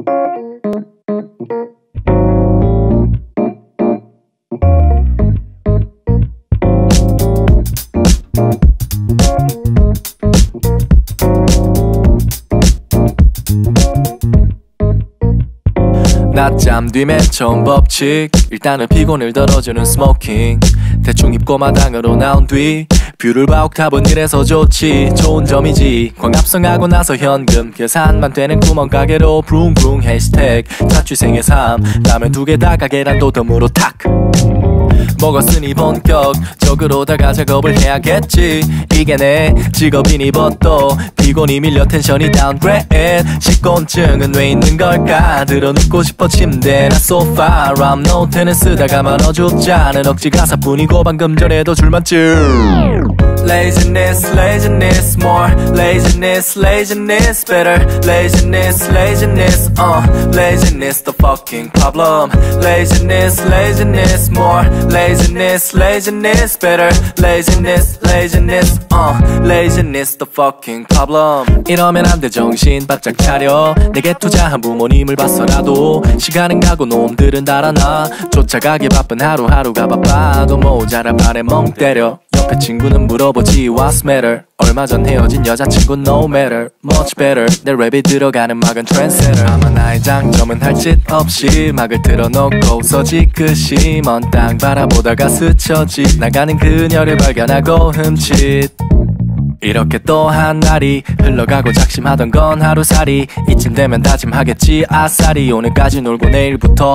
낮잠 뒤 맨 처음 법칙, 일단은 피곤을 덜어주는 스모킹. 대충 입고 마당으로 나온 뒤 뷰를 봐 옥탑은 이래서 좋지. 좋은 점이지. 광합성하고 나서 현금 계산만 되는 구멍가게로 브룽브룽 해시태그 자취생의 삶. 라면 2개 다가 계란도 덤으로 탁 먹었으니 본격적으로 다가 작업을 해야겠지. 이게 내 직업이니 벗도 피곤이 밀려 텐션이 다운그레이드. 식곤증은 왜 있는 걸까? 들어눕고 싶어 침대나 소파. 랍 노트는 쓰다가 말아줬자는 억지 가사뿐이고 방금 전에도 줄만쯤. Laziness, laziness, more laziness, laziness, better laziness, laziness, laziness, the fucking problem. Laziness, laziness, more laziness, laziness, better laziness, laziness, laziness, the fucking problem. 이러면 안 돼 정신 바짝 차려. 내게 투자한 부모님을 봤어라도 시간은 가고 놈들은 달아나. 쫓아가기 바쁜 하루하루가 바빠도 모자라 발에 멍 때려. 옆에 친구는 물어보지 what's matter. 얼마 전 헤어진 여자친구 no matter. much better. 내 랩이 들어가는 막은 trendsetter. 아마 나의 장점은 할 짓 없이 막을 틀어놓고 서지그시 먼 땅 바라보다가 스쳐 지나가는 그녀를 발견하고 흠칫. 이렇게 또 한 날이 흘러가고 작심하던 건 하루살이. 이쯤 되면 다짐하겠지 아싸리. 오늘까지 놀고 내일부터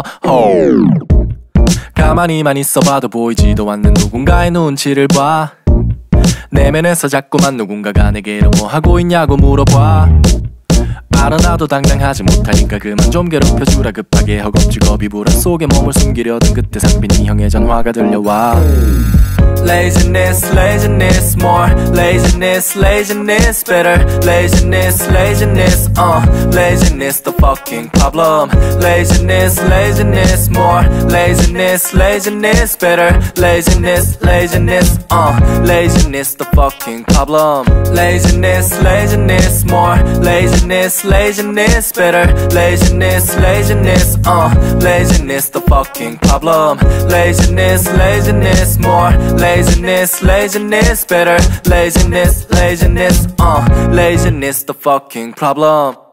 가만히만 있어봐도 보이지도 않는 누군가의 눈치를 봐. 내면에서 자꾸만 누군가가 내게로 뭐 하고 있냐고 물어봐. 알아나도 당당하지 못하니까 그만 좀 괴롭혀주라. 급하게 허겁지 겁이 불안 속에 몸을 숨기려던 그때 상빈이 형의 전화가 들려와. Laziness, laziness, more laziness, laziness, better laziness, laziness, laziness, the fucking problem. Laziness, laziness, more laziness, laziness, better laziness, laziness, laziness, the fucking problem. Laziness, laziness, more laziness, laziness, better laziness, laziness, laziness, the fucking problem. Laziness, laziness, more laziness, laziness, better laziness, laziness, laziness, the fucking problem.